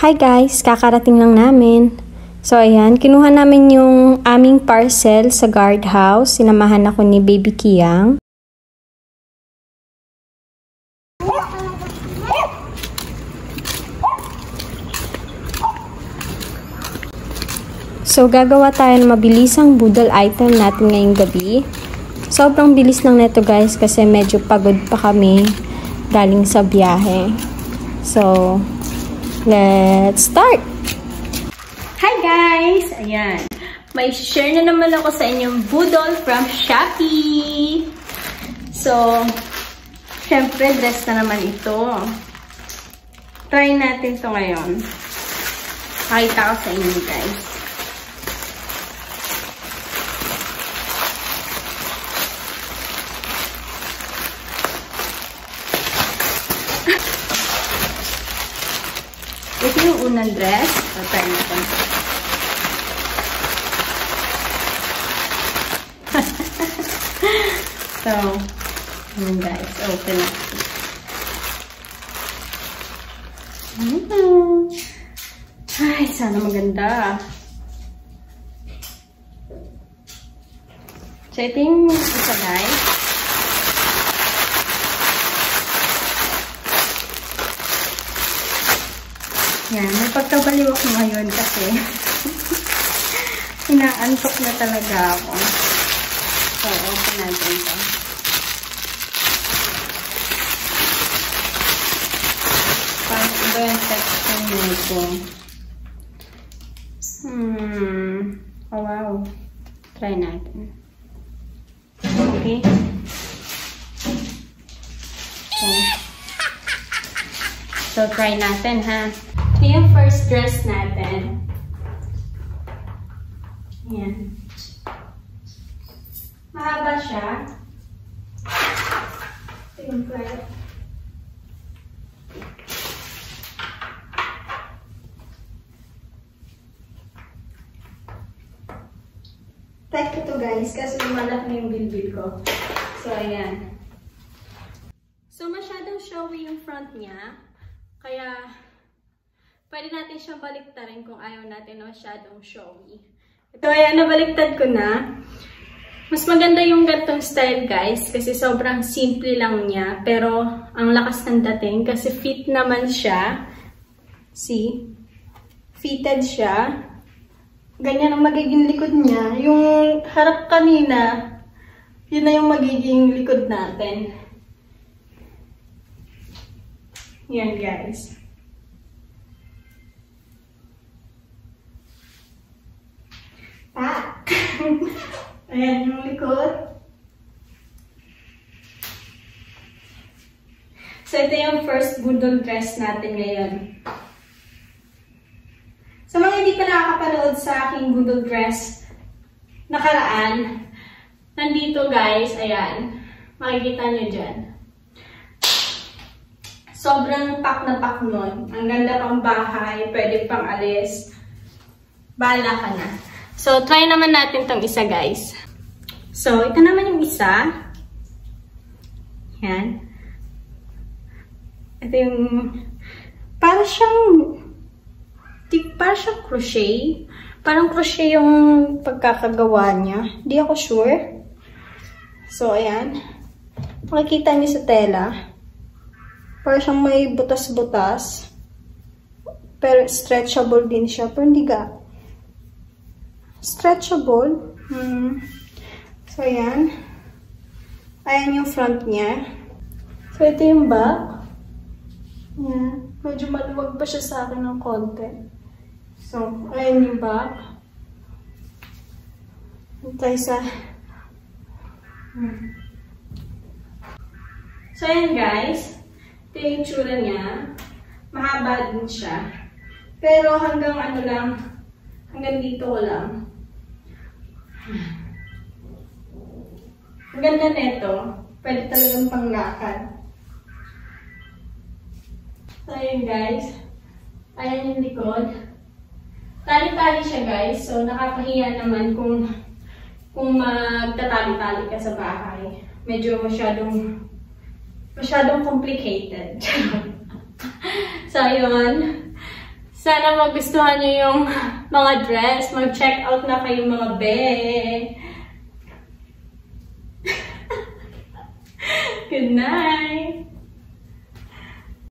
Hi guys, kakarating lang namin. So ayan, kinuha namin yung aming parcel sa guardhouse. Sinamahan ako ni Baby Kiyang. So gagawa tayo ng mabilisang budol item natin ngayong gabi. Sobrang bilis lang neto guys kasi medyo pagod pa kami galing sa biyahe. So, let's start! Hi guys! Ayan. May share na naman ako sa inyong budol from Shopee. So, syempre dress na naman ito. Try natin to ngayon. Pakita ko sa inyo guys. Ito yung unang dress. Try natin. So, yun guys. Open natin. Ay, sana maganda. So, ito yung isa guys. Yan, may pagkabaliw ako ngayon kasi inaantok na talaga ako. So, open natin ito. Parang iba yung texture nito. Oh wow. Try natin. Okay. So, try natin ha. Ito yung first dress natin. Ayan. Mahaba siya. Ito yung first. Type ko to guys kasi lumalak na yung bilbil ko. So, ayan. So, masyadong showy yung front niya. Kaya, pwede natin siyang baliktarin kung ayaw natin na masyadong showy. Ito, ayan, nabaliktad ko na. Mas maganda yung gantong style, guys, kasi sobrang simple lang niya. Pero, ang lakas ng dating kasi fit naman siya. See? Fitted siya. Ganyan ang magiging likod niya. Yung harap kanina, yun na yung magiging likod natin. Yan, guys. Ayan yung likod. So, ito yung first budol dress natin ngayon. Sa mga hindi pa nakakapanood sa aking budol dress nakaraan, nandito guys, ayan, makikita nyo dyan. Sobrang pak na pak nun. Ang ganda pang bahay, pwede pang alis. Bahala ka na. So, try naman natin tong isa, guys. So, ito naman yung isa. Yan. Ito yung, para siyang crochet. Parang crochet yung pagkakagawa niya. Hindi ako sure. So, ayan. Makikita niyo sa tela. Parang siyang may butas-butas. Pero stretchable din siya. Pero hindi ga. Stretchable. So, ayan. Ayan yung front niya. So, ito yung back. Ayan. Medyo maluwag pa siya sa akin ng konti. So, ayan yung back. Tayo sa... So, ayan guys. Ito yung tsura niya. Mahaba din siya. Pero hanggang ano lang, hanggang dito ko lang. Ang ganda nito. Pwede talagang panglakad. So, ayan guys. Ayan yung likod. Tali-tali siya guys. So, nakakahiya naman kung magtatali-tali ka sa bahay. Medyo masyadong complicated. So, ayun. Sana magustuhan nyo yung mga dress. Mag-check out na kayo mga be. Good night!